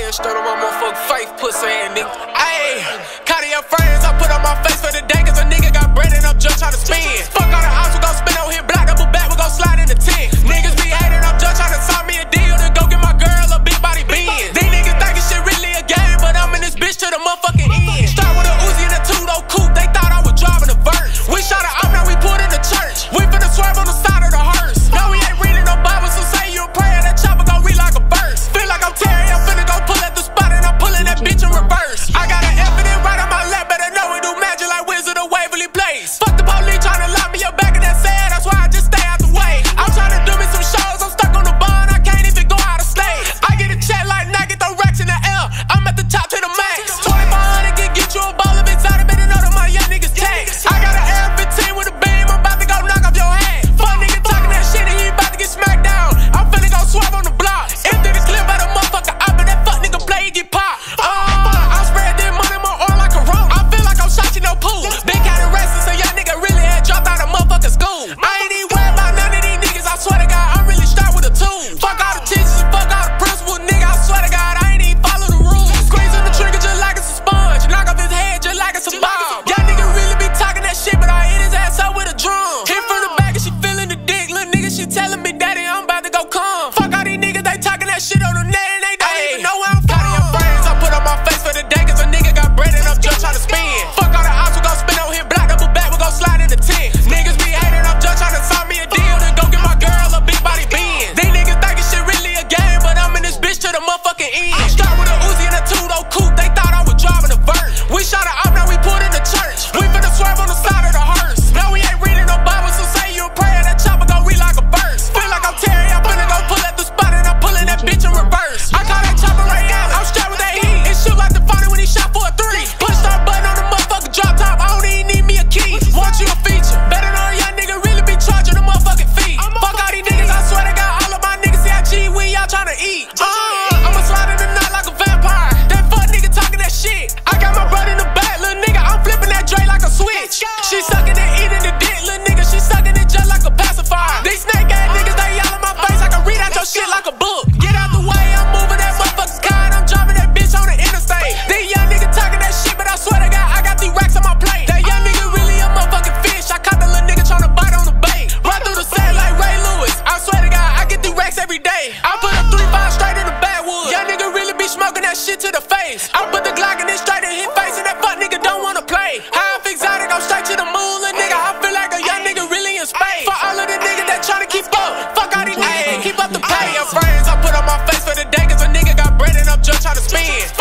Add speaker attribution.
Speaker 1: and start on my motherfucking faith, pussy ass nigga. Ayy, Cartier frames I put on my face for the day, cause a nigga got bread and I'm just tryna spin. Fuck all the house, we gon' spin on here, block double back, we gon' slide in the tent. Niggas be hating, I'm just tryna sign me a deal to go get my girl a big body Benz. These niggas thinking shit really a game, but I'm in this bitch to the motherfucking end. Start with a Uzi and a two-door coupe, they thought I was driving a verse. We shot it up, now we put in the church. We finna swerve on the side of the hearse. No, we ain't reading no Bible, so say you a prayer, that chopper gon' read like a verse. Feel like I'm Terry, I'm finna go pull at the spot and I'm pulling that bitch in reverse. I got an F and it right on my lap, better know it do magic like Wizard of Waverly Place. Fuck the police tryna lock me up back in that sad, that's why I just stay out the way. I'm tryna do me some shows, I'm stuck on the bond, I can't even go out of state. I get a check like Nike, throw racks in the air, I'm at the top to the max. 2500 can get you a ball of exotic, better know that my young niggas tax. I got an Air 15 with a beam, I'm about to go knock off your hat. Fuck nigga talking that shit and he about to get smacked down. I'm finna go swerve on the block. Empty the clip by the motherfucker up and that fuck nigga play, he get popped. I spread that money in my arm like a rope. I feel like I'm shot in no pool. Big county wrestling, so young nigga really had dropped out of motherfucking school. I ain't even worried about none of these niggas, I swear to God, I'm really strapped with a tool. Fuck all the teachers and fuck all the principals, nigga, I swear to God, I ain't even follow the rules. Squeezing the trigger just like it's a sponge, knock off his head just like it's a bomb. Young nigga really be talking that shit, but I hit his ass up with a drum. Hit from the back and she feeling the dick, little nigga, she telling me, daddy, I'm about to go come. Fuck all these niggas, they talking that shit on the net and they don't even know where I'm from. Cartier frames I put on my face for the day, cause a nigga got bread and I'm just tryna spin. Fuck all the ops, we gon' spin on here, block double back, we gon' slide in the tent. Niggas be hating, I'm just tryna sign me a deal to go get my girl a big body Benz. These niggas thinking shit really a game, but I'm in this bitch to the motherfucking end. Start with a Uzi and a two-door coupe, they thought I was driving a verse. We shot it up, now we put in the church. We finna swerve on the side of the hearse. No, we ain't reading no Bible, so say you a prayer, that chopper gon' read like a verse. Feel like I'm Terry, I'm finna go pull at the spot and I'm pulling that bitch in reverse. I call that chopper right now, I'm strapped with that heat. It shoot like the funny when he shot for a 3. Push start button on the motherfucking drop top, I don't even need me a key. Want you a feature, better know a young nigga really be charging the motherfucking fee. Fuck all these niggas, I swear to God, all of my niggas CIG, we y'all tryna eat. I'ma slide in the night like a vampire. That fuck nigga talking that shit. I got my brother in the back, little nigga, I'm flipping that Dre like a switch. She sucking and eating the dick, little nigga, she sucking it just like a pacifier. These snake ass niggas, they yell in my face, I can read out your shit like a book. Get out the way, I'm moving that motherfucking car and I'm driving that bitch on the interstate. These young niggas talking that shit, but I swear to God, I got these racks on my plate. That young nigga really a motherfucking fish, I caught the little nigga tryna bite on the bait. Run through the set like Ray Lewis, I swear to God, I get these racks every day. I put a 3-5 straight in the backwood. Young nigga really be smoking that shit to the face. I put the Glock in it straight in his face and that fuck nigga don't wanna play. High off exotic, I'm straight to the moon, little nigga, I feel like a young nigga really in space. For all of the niggas that tryna keep up, fuck all these niggas, keep up the pay. Your friends I put on my face for the day, cause a nigga got bread and I'm just tryna spin.